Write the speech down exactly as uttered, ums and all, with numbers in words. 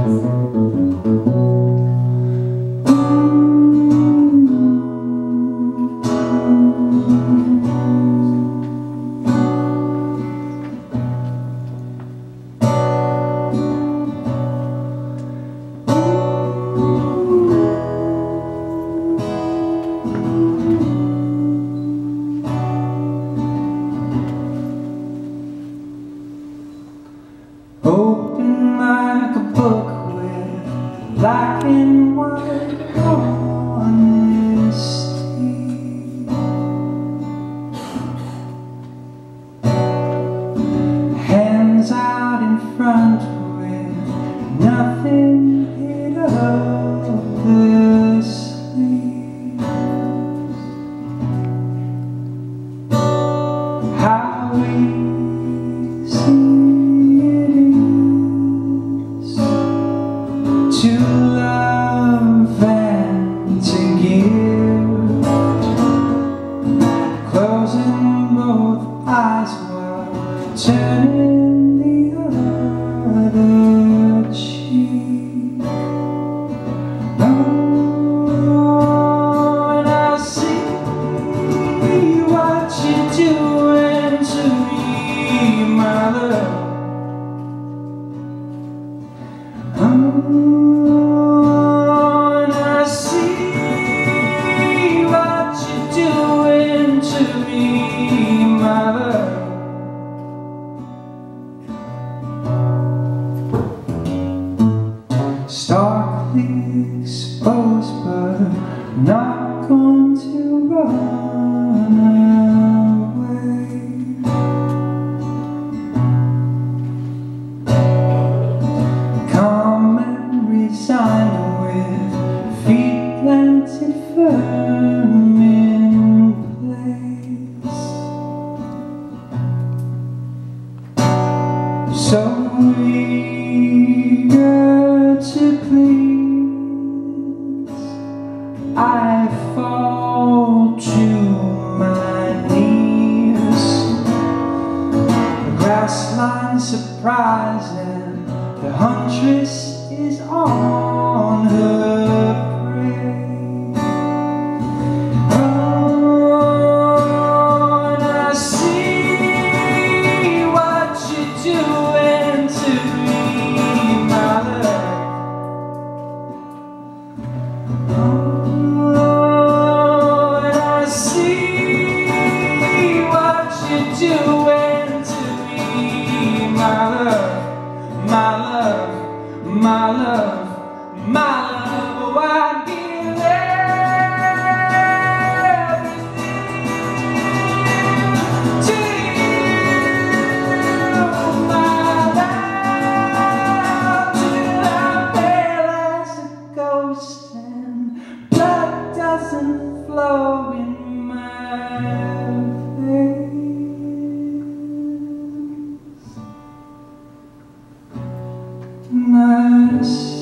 Open like a book with black and white honesty. Hands out in front with nothing hid up the sleeves. How easy to love and to give, closing both eyes while turning the other cheek. Oh, and I see what you're doing to me, my love. Oh, starkly exposed, but not going to run away. Calm and resigned, with feet planted firm in place. So eager to please, I fall to my knees. The grass line surprise, and the huntress is on her prey. Oh, and I see what you're doing to me, my love. Oh, and I see what you're doing to me, my love, my love, my love, my love. Oh, I give everything to you, my love, till I feel as a ghost and blood doesn't flow in my veins. My